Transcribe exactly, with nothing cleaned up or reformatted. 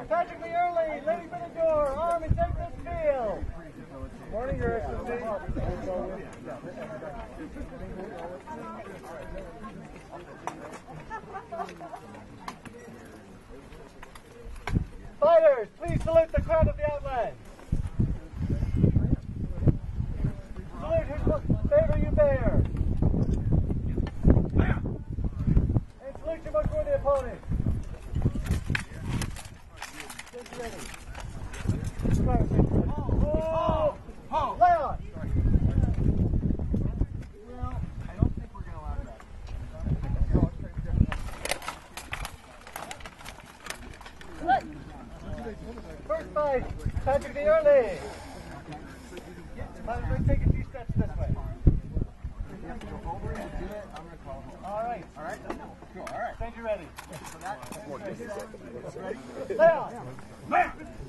Tragically early, lady for the door, arm and take this field. Morning, Your Excellency. Fighters, please salute the crowd of the outland. Salute whose favor you bear. And salute your most worthy opponent. Get ready. Oh! Oh! Lay on! Well, I don't think we're going to allow that. First fight, Patrick the Early. Let's take a few steps this way. All right. All right? Cool, all right. Stand you ready. For that? Lay on!